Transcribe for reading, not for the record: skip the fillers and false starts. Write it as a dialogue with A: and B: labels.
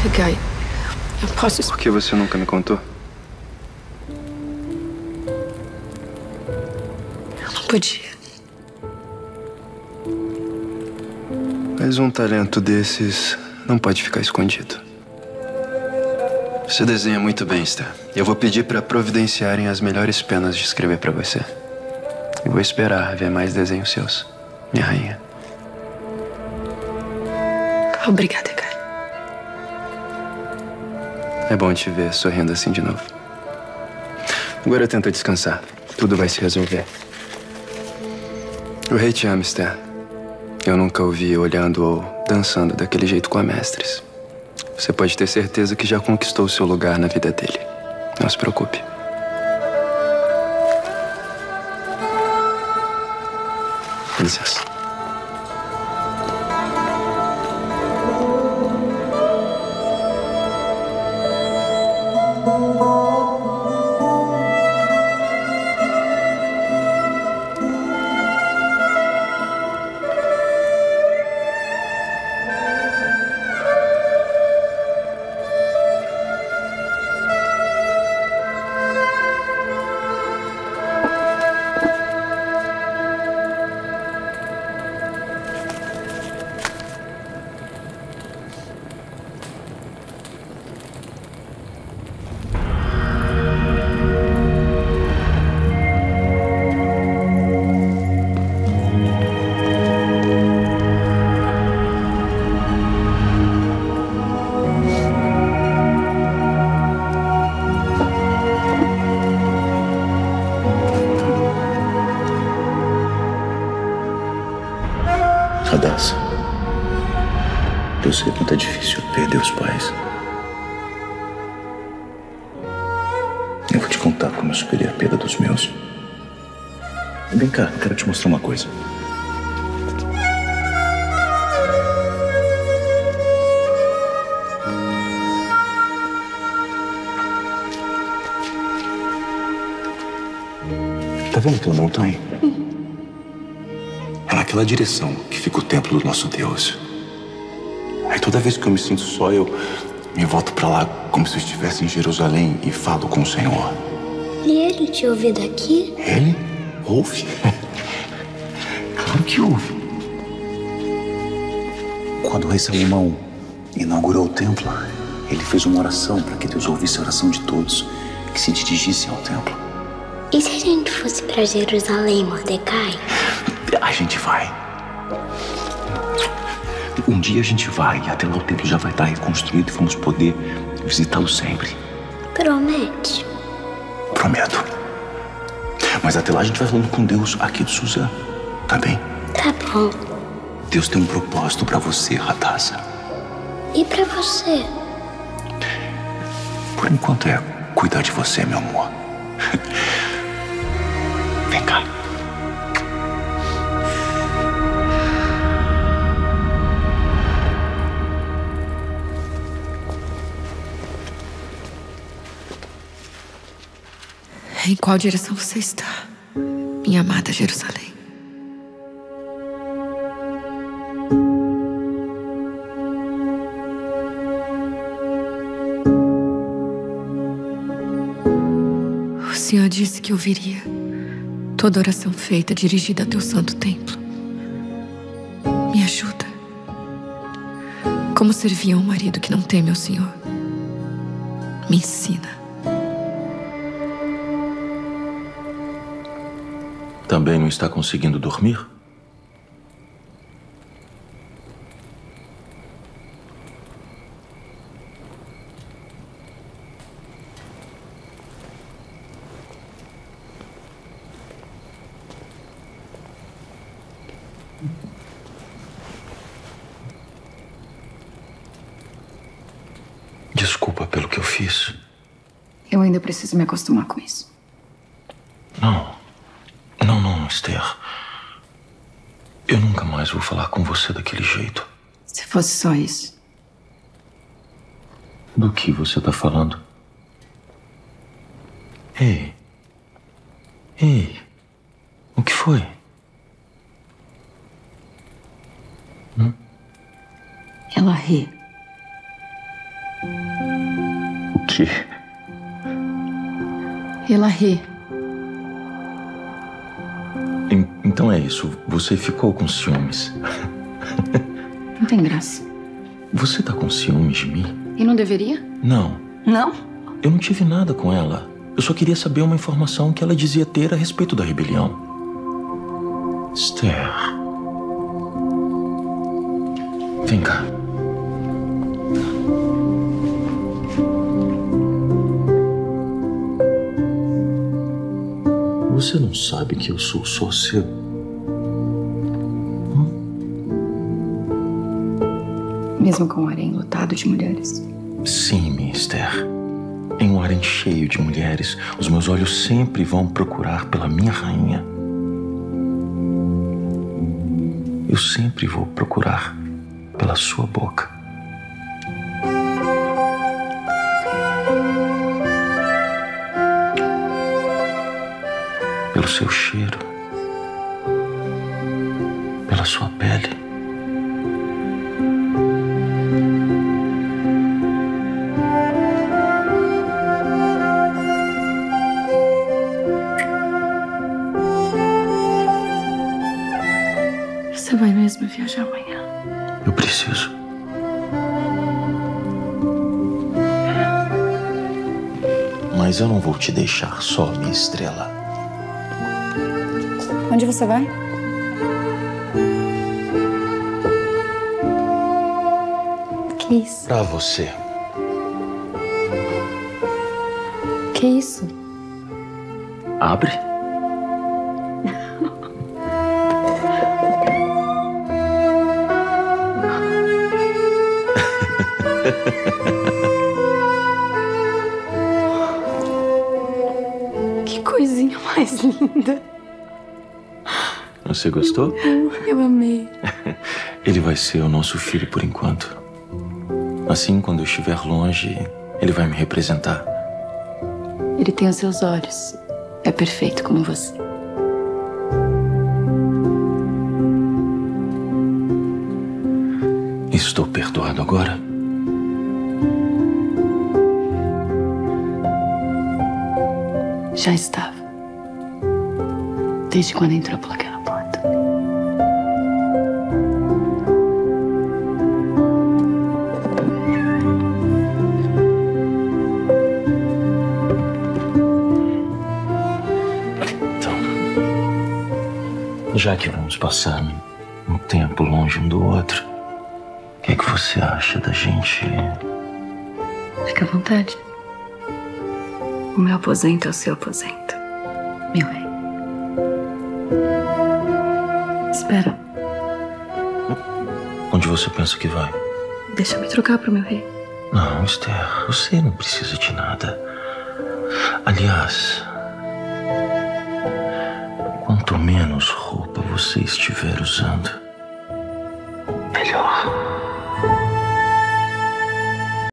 A: Guy, eu posso...
B: Por que você nunca me contou?
A: Eu não podia.
B: Mas um talento desses não pode ficar escondido. Você desenha muito bem, Esther. Eu vou pedir para providenciarem as melhores penas de escrever para você. E vou esperar ver mais desenhos seus, minha rainha.
A: Obrigada, Guy.
B: É bom te ver sorrindo assim de novo. Agora tenta descansar. Tudo vai se resolver. O rei te ama, Esther. Eu nunca o vi olhando ou dançando daquele jeito com a Mestres. Você pode ter certeza que já conquistou seu lugar na vida dele. Não se preocupe. Com licença.
C: Hadassah, eu sei quanto é difícil perder os pais. Eu vou te contar como eu superei a perda dos meus. Vem cá, eu quero te mostrar uma coisa. Tá vendo aquela montanha? É naquela direção que fica o templo do nosso Deus. Aí toda vez que eu me sinto só, eu me volto pra lá como se eu estivesse em Jerusalém e falo com o Senhor.
D: E ele te ouve daqui?
C: Ele? Ouve? Claro que ouve. Quando o rei Salomão inaugurou o templo, ele fez uma oração para que Deus ouvisse a oração de todos que se dirigissem ao templo.
D: E se a gente fosse pra Jerusalém, Mordecai?
C: A gente vai. Um dia a gente vai e até lá o templo já vai estar reconstruído e vamos poder visitá-lo sempre.
D: Promete?
C: Prometo. Mas até lá a gente vai falando com Deus aqui de Suzã. Tá bem?
D: Tá bom.
C: Deus tem um propósito pra você, Hadassah.
D: E pra você?
C: Por enquanto é cuidar de você, meu amor. Vem cá.
A: Em qual direção você está, minha amada Jerusalém? O Senhor disse que ouviria toda oração feita dirigida a teu santo templo. Me ajuda. Como servir a um marido que não teme ao Senhor? Me ensina.
C: Também não está conseguindo dormir? Desculpa pelo que eu fiz.
E: Eu ainda preciso me acostumar com isso.
C: Não, Esther. Eu nunca mais vou falar com você daquele jeito.
E: Se fosse só isso.
C: Do que você tá falando? Ei. O que foi?
E: Ela ri.
C: quê?
E: Ela ri.
C: Então é isso. Você ficou com ciúmes.
E: Não tem graça.
C: Você tá com ciúmes de mim?
E: E não deveria?
C: Não.
E: Não?
C: Eu não tive nada com ela. Eu só queria saber uma informação que ela dizia ter a respeito da rebelião. Esther. Vem cá. Você não sabe que eu sou só seu?
E: Mesmo com um harém lotado de mulheres?
C: Sim, minha Esther. Em um harém cheio de mulheres, os meus olhos sempre vão procurar pela minha rainha. Eu sempre vou procurar pela sua boca. Pelo seu cheiro. Pela sua pele.
E: Você vai mesmo viajar amanhã?
C: Eu preciso. Mas eu não vou te deixar só, minha estrela.
E: Onde você vai? Que isso?
C: Pra você.
E: Que isso?
C: Abre.
E: Que coisinha mais linda.
C: Você gostou?
E: Eu amei.
C: Ele vai ser o nosso filho por enquanto. Assim, quando eu estiver longe, ele vai me representar.
E: Ele tem os seus olhos. É perfeito como você.
C: Estou perdoado agora?
E: Já estava. Desde quando entrou pelaquela porta.
C: Então, já que vamos passar um tempo longe um do outro, o que é que você acha da gente...
E: Fica à vontade. O meu aposento é o seu aposento, meu rei. Espera.
C: Onde você pensa que vai?
E: Deixa eu me trocar pro meu rei.
C: Não, Esther, você não precisa de nada. Aliás, quanto menos roupa você estiver usando,